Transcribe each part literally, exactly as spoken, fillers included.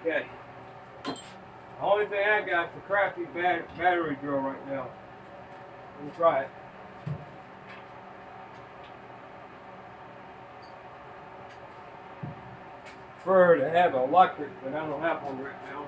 okay. The only thing I got is a crappy bat battery drill right now. Let me try it. Prefer to have electric, but I don't have one right now.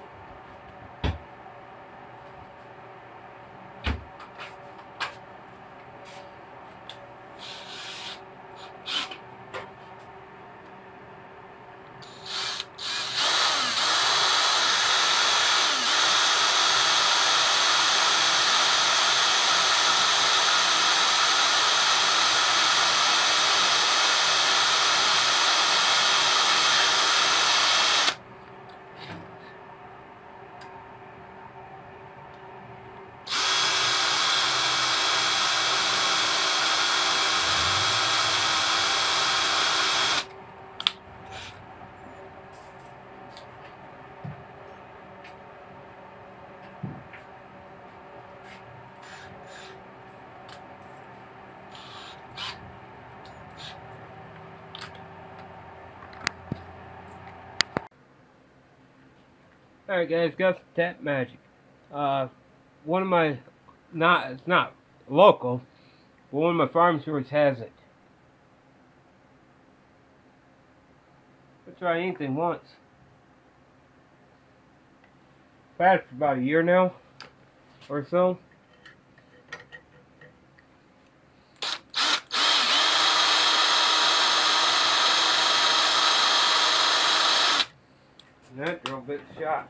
Alright guys, got some tap magic. Uh, one of my, not, it's not local, but one of my farm stores has it. I'll try anything once. I've had it for about a year now, or so. And that drill bit shot.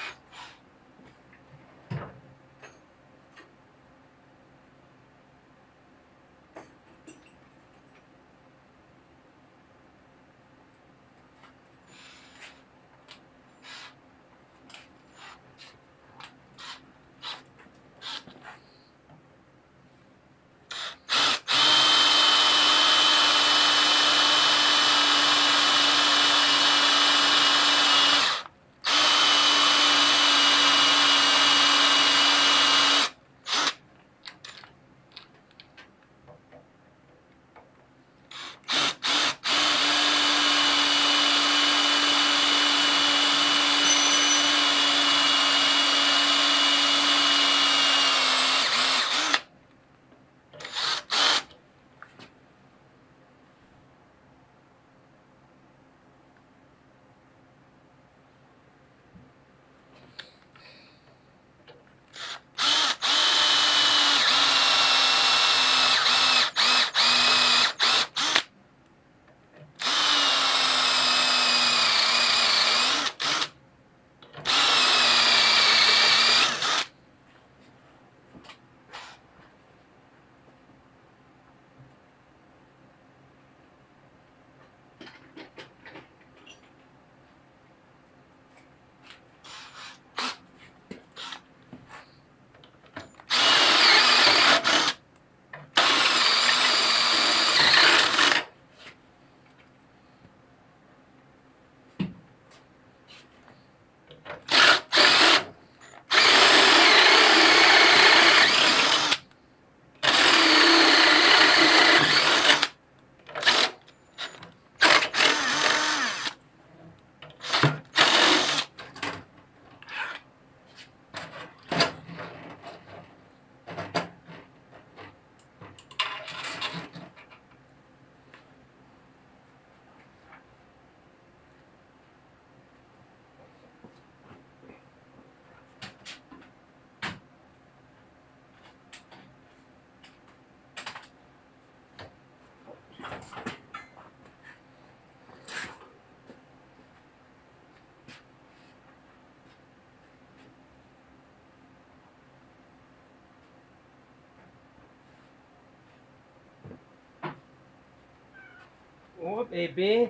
Oh, baby.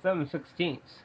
seven sixteenths.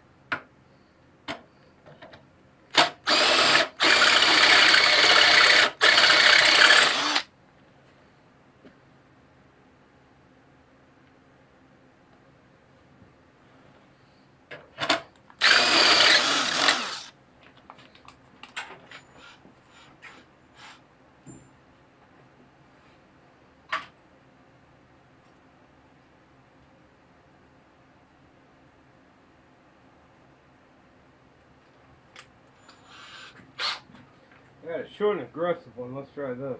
I got a short and aggressive one. Let's try this.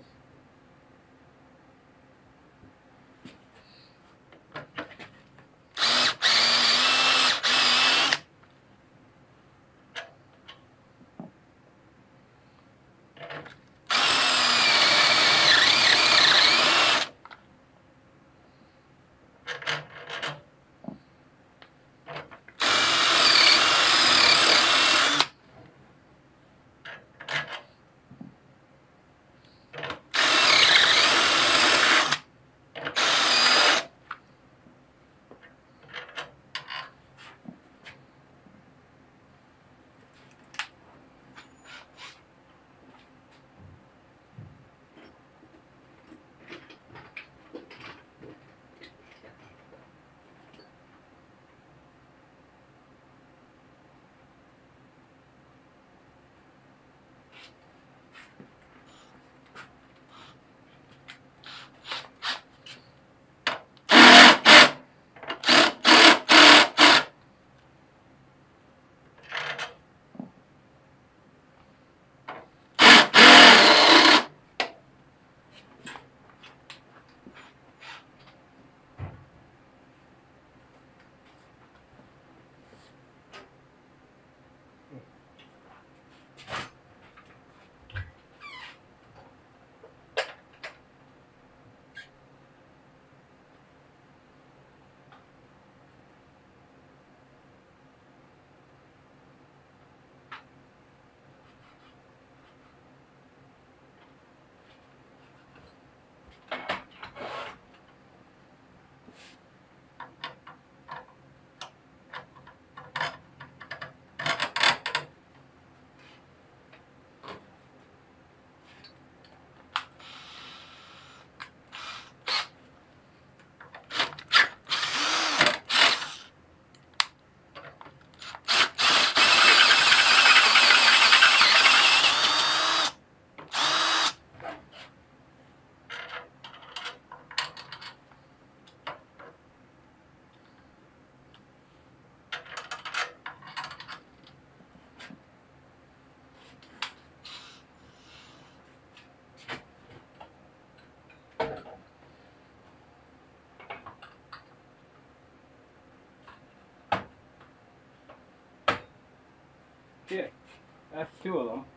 Yeah, that's two of them.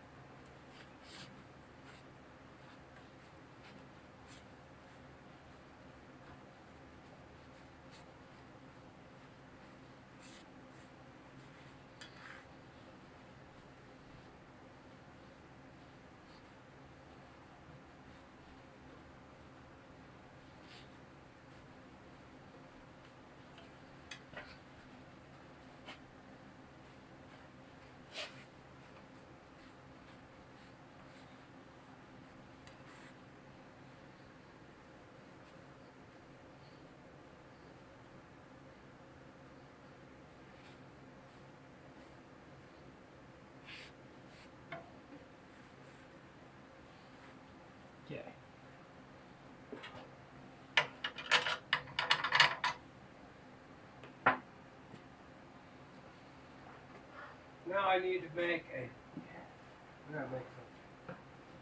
Yeah. Now I need to make a. I gotta make some.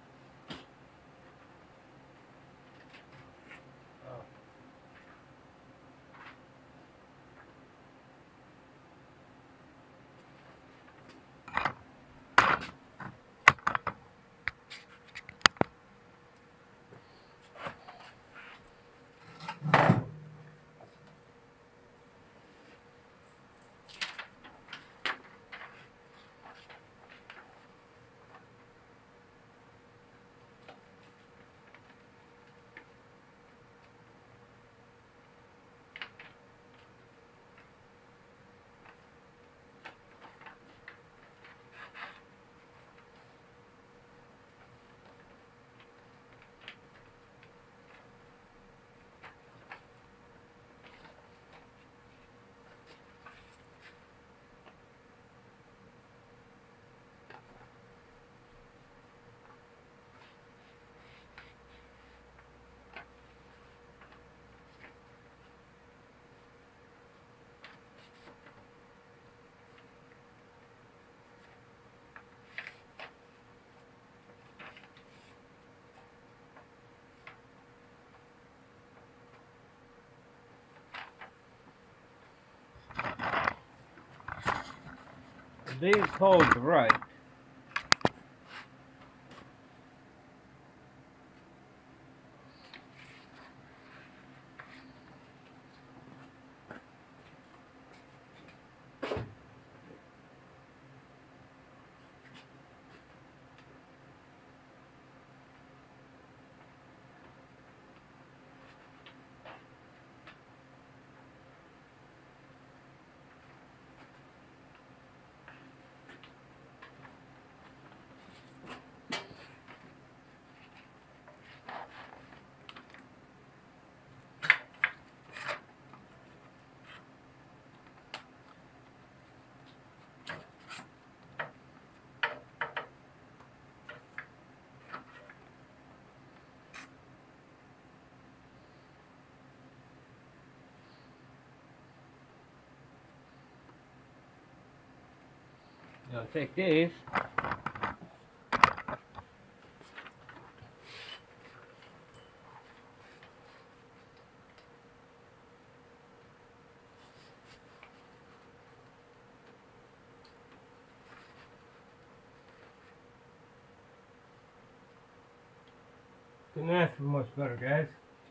Oh. these holes are right. Now take these. Couldn't ask for much better, guys.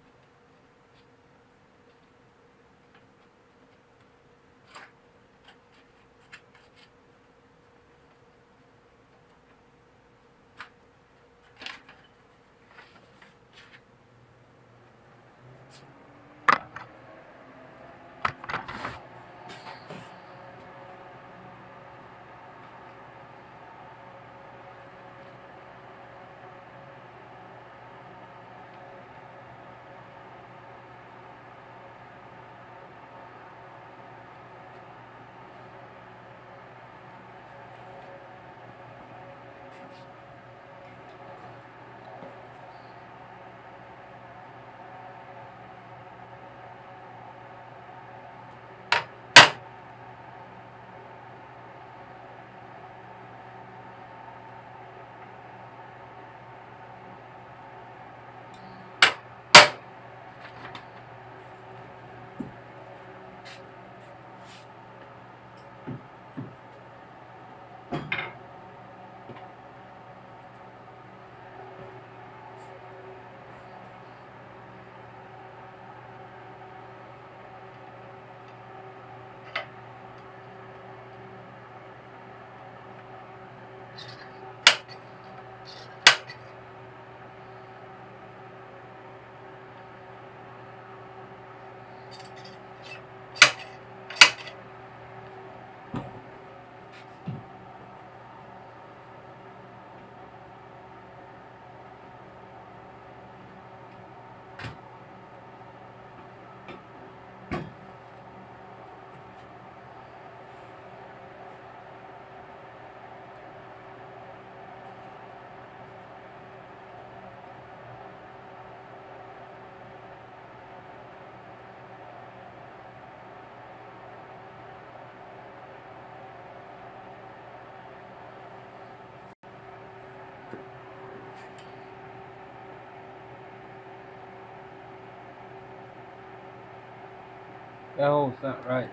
That hole's not right.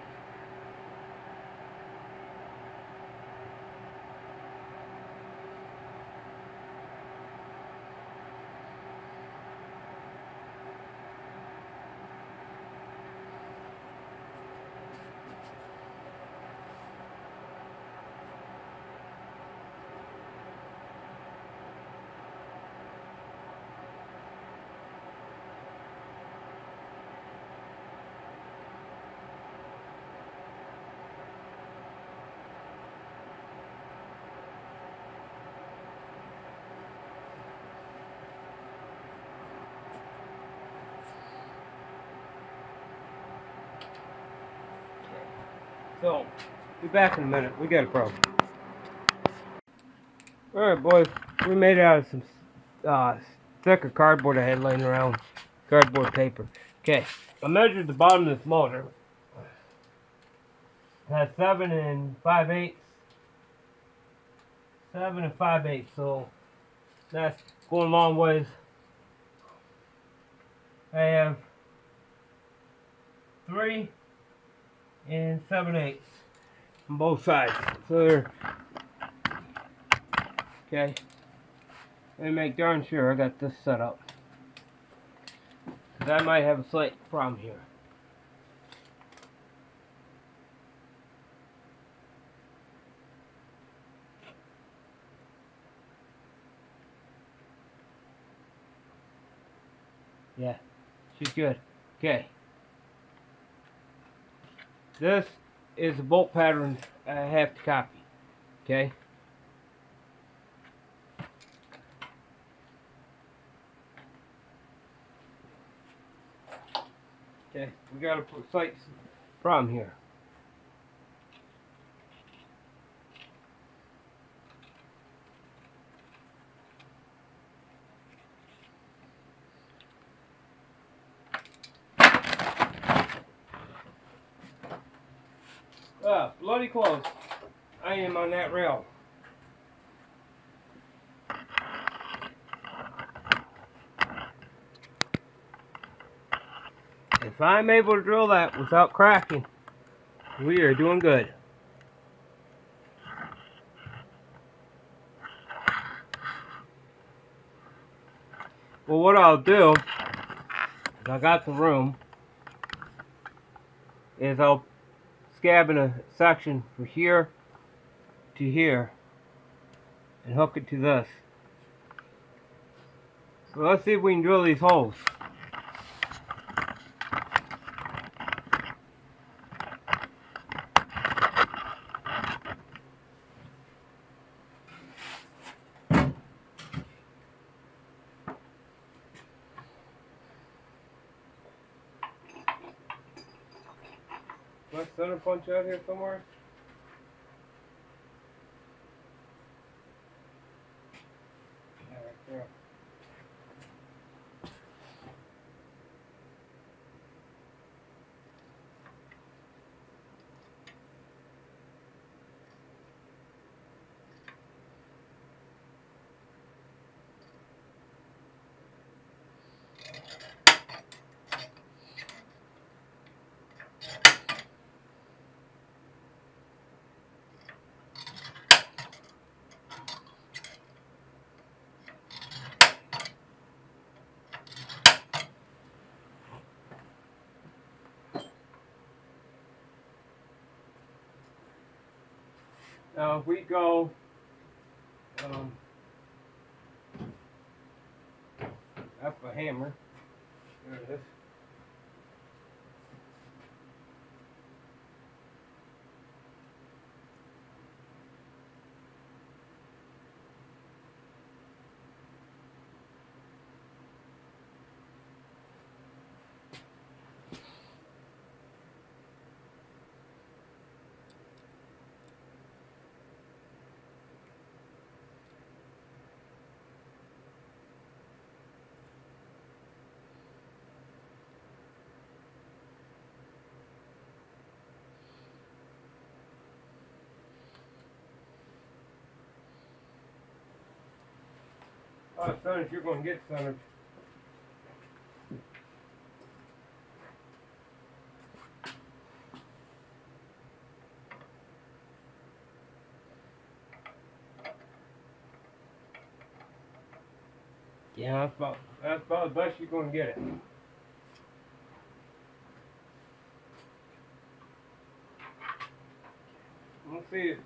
So, be back in a minute. We got a problem. Alright, boys. We made it out of some uh, thicker cardboard I had laying around. Cardboard paper. Okay. I measured the bottom of this motor. It has seven and five eighths. Seven and five eighths. So, that's going a long ways. I have three and seven eighths. on both sides. So they're okay. Let me make darn sure I got this set up. Cause I might have a slight problem here. Yeah, she's good. Okay. This is the bolt pattern I have to copy. Okay. Okay, we got a slight problem here. Ah, bloody close. I am on that rail. If I'm able to drill that without cracking, we are doing good. Well, what I'll do, if I got the room, is I'll scab in a section from here to here and hook it to this. So let's see if we can drill these holes. My center punch out here somewhere? Yeah, right there. Now if we go, um, that's a hammer. There it is. Oh, son, if you're going to get centered. Yeah, that's about, that's about the best you're going to get it. Let's see it.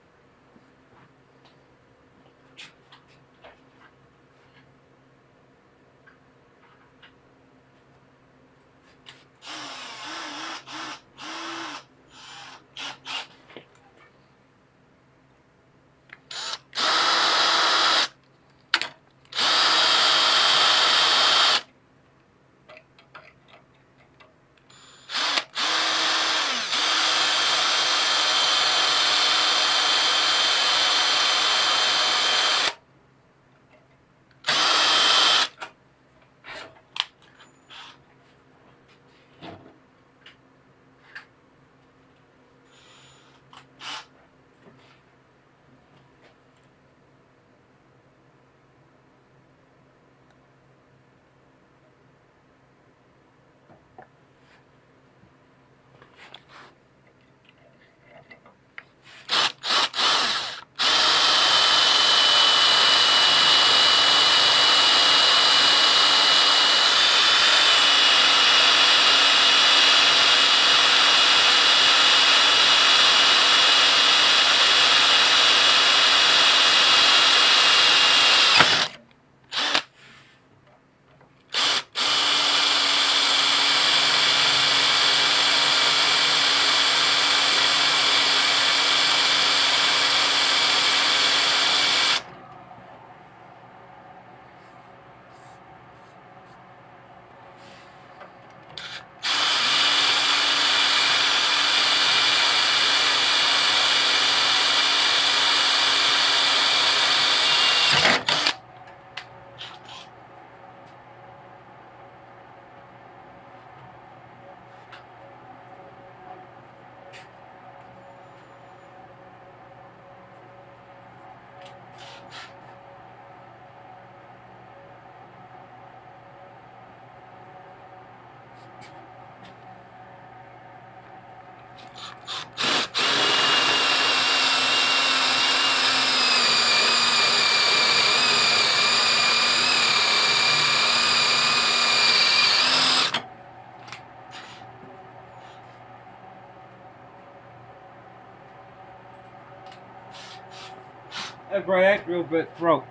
That's right, that drill bit broke.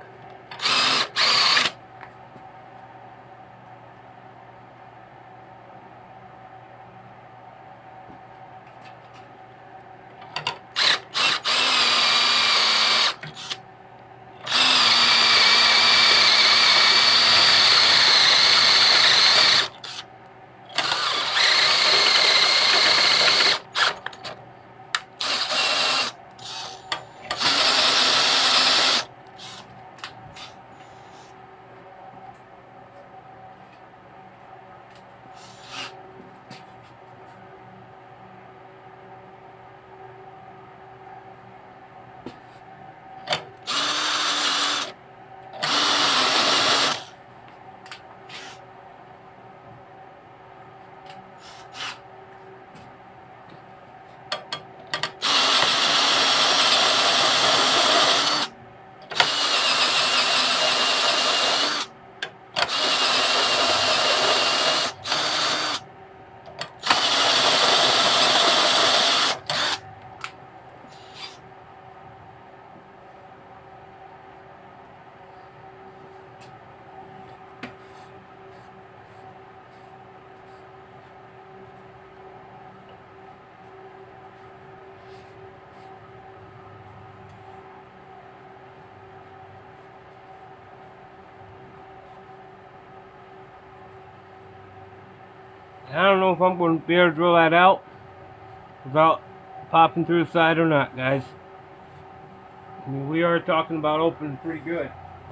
I don't know if I'm going to be able to drill that out without popping through the side or not, guys. I mean, we are talking about opening pretty good.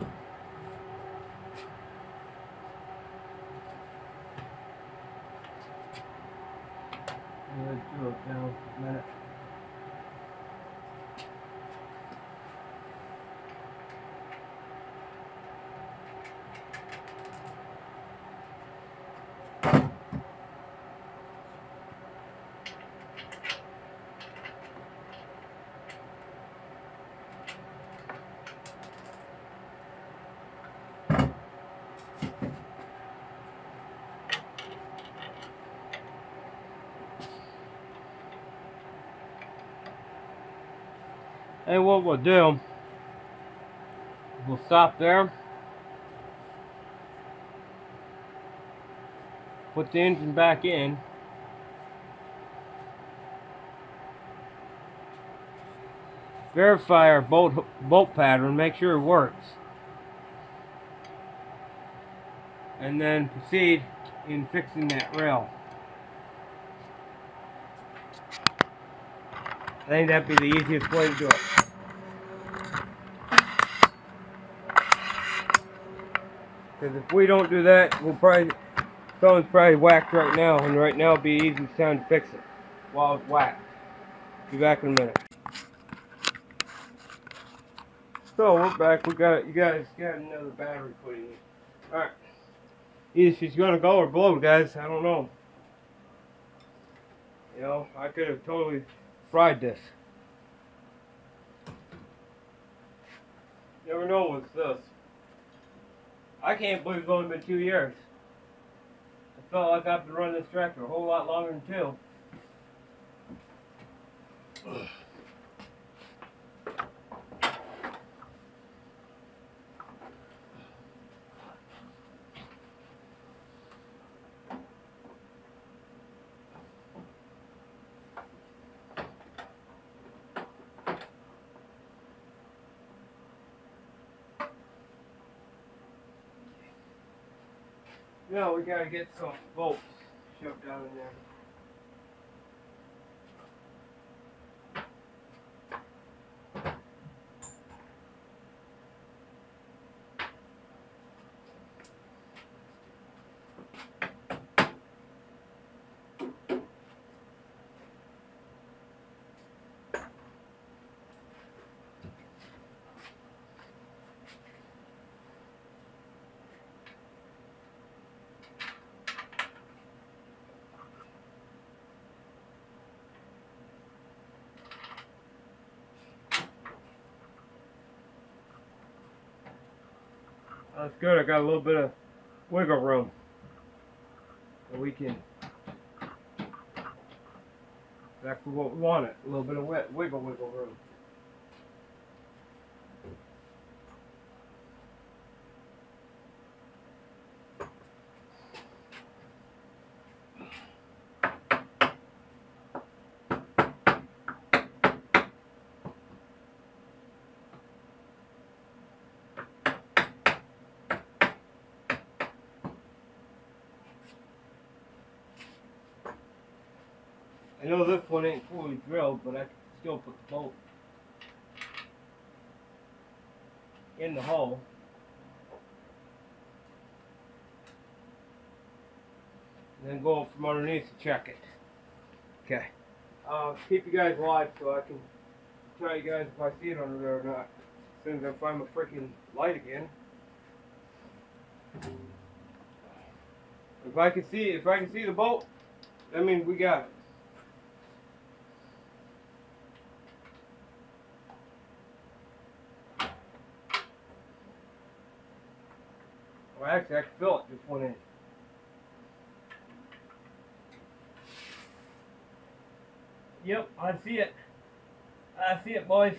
Let's drill it down for a minute. And what we'll do, we'll stop there, put the engine back in, verify our bolt, bolt pattern, make sure it works, and then proceed in fixing that rail. I think that'd be the easiest way to do it. Because if we don't do that, we'll probably, someone's probably whacked right now, and right now it'll be easy time to fix it while it's whacked. Be back in a minute. So we're back. We got you guys got another battery put in. All right. Either she's gonna go or blow, guys. I don't know. You know, I could have totally fried this. Never know what's this. I can't believe it's only been two years. I felt like I've been running this tractor a whole lot longer than two. No, we gotta get some bolts shoved down in there. That's good. I got a little bit of wiggle room. So we can, exactly what we wanted. A little bit of wet, wiggle, wiggle room. I know this one ain't fully drilled, but I can still put the bolt in the hole. And then go from underneath to check it. Okay. Uh, keep you guys live so I can tell you guys if I see it under there or not. As soon as I find my freaking light again. If I can see, if I can see the bolt, I mean we got it. Well, actually, I can feel it just went in. Yep, I see it. I see it, boys.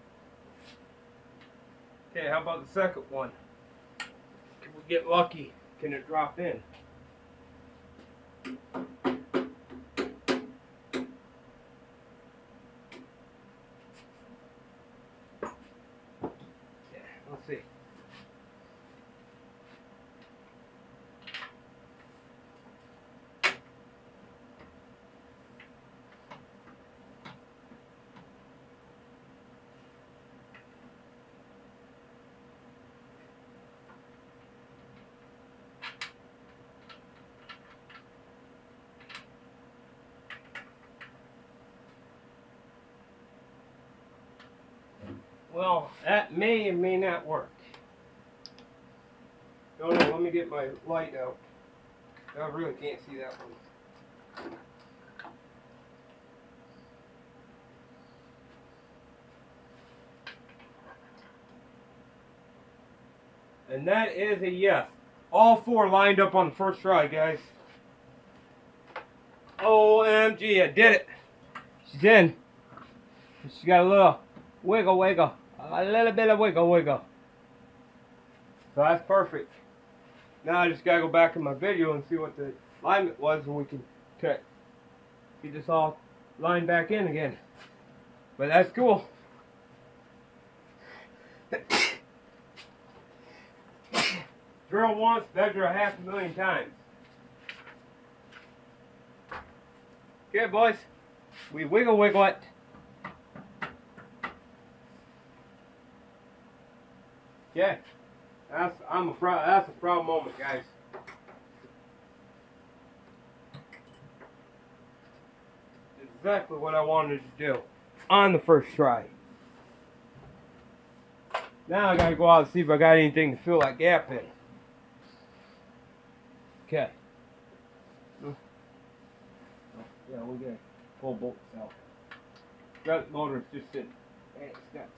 Okay, how about the second one? Can we get lucky? Can it drop in? Yeah, let's see. Well, that may or may not work. No, no, let me get my light out. I really can't see that one. And that is a yes. All four lined up on the first try, guys. O M G, I did it. She's in. She got a little wiggle, wiggle. A little bit of wiggle, wiggle. So that's perfect. Now I just gotta go back in my video and see what the alignment was, and we can get this all lined back in again. But that's cool. Drill once, measure a half a million times. Okay, boys, we wiggle, wiggle it. Okay, that's I'm a proud. That's a proud moment, guys. Exactly what I wanted to do on the first try. Now I gotta go out and see if I got anything to fill that gap in. Okay. Yeah, we got full bolts out. That motor's just sitting. Hey, stop.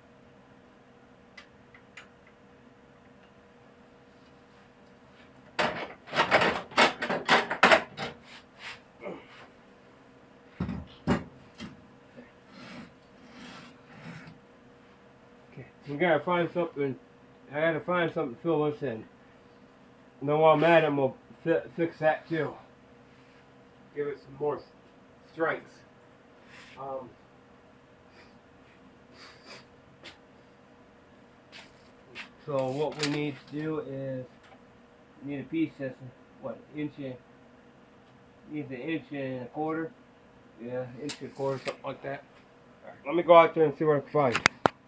Okay, we gotta find something. I gotta find something to fill this in. And then while I'm at it, I'm gonna fi fix that too. Give it some more strength. Um, so what we need to do is we need a piece that's what inch and needs an inch and a quarter. Yeah, inch and a quarter, something like that. All right, let me go out there and see what I can find.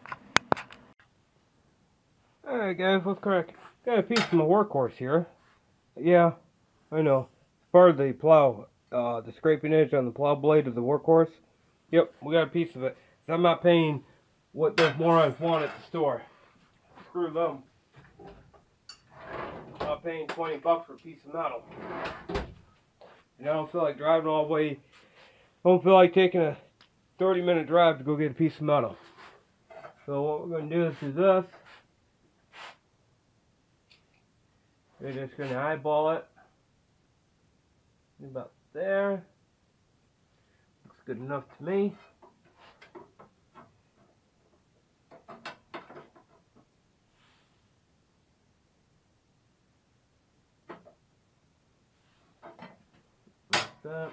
All right, guys, let's correct. Got a piece of my workhorse here. Yeah, I know. It's part of the plow. Uh, the scraping edge on the plow blade of the workhorse. Yep, we got a piece of it. So I'm not paying what those morons want at the store. Screw them. I'm not paying twenty bucks for a piece of metal. And I don't feel like driving all the way. I don't feel like taking a thirty minute drive to go get a piece of metal. So what we're going to do is do this. We're just going to eyeball it. About there. Looks good enough to me. Like that.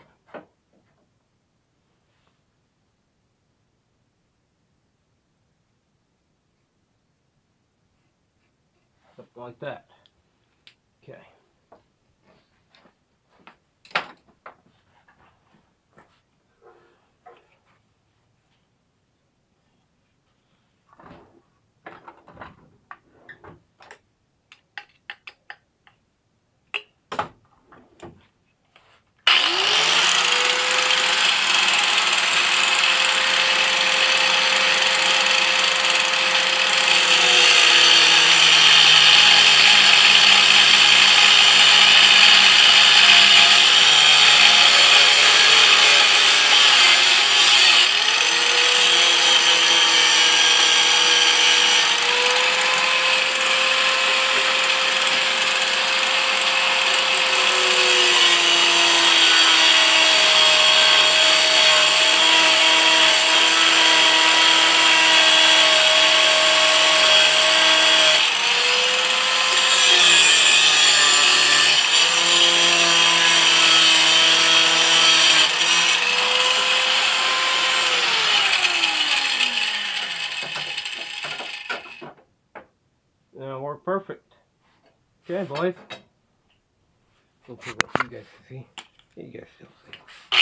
Something like that. Okay. That'll work perfect. Okay, boys. We'll put it up so you guys can see. You guys still see.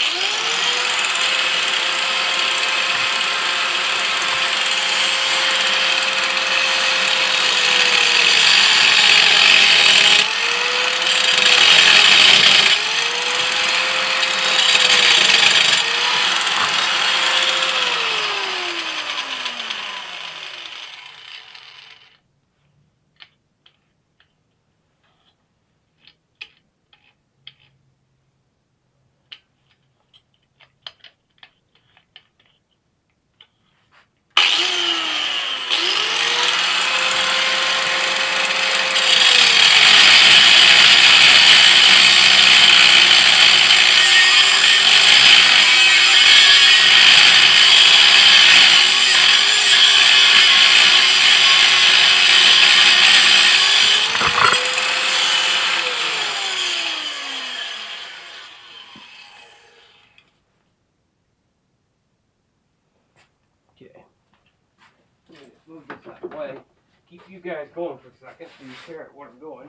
Okay. Let me just move this out of the way. Keep you guys going for a second so you hear what I'm doing.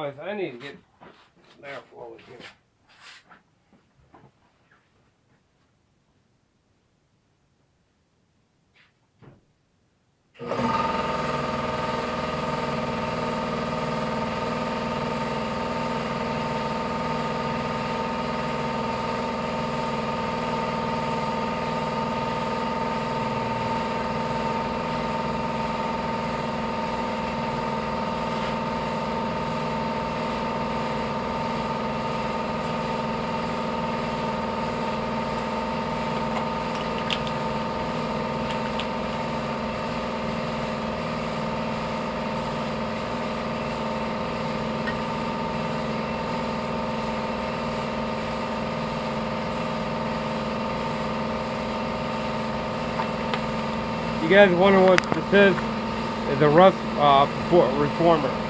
noise. I need to get there forward here. You guys wonder what this is? It's a rust uh, reformer.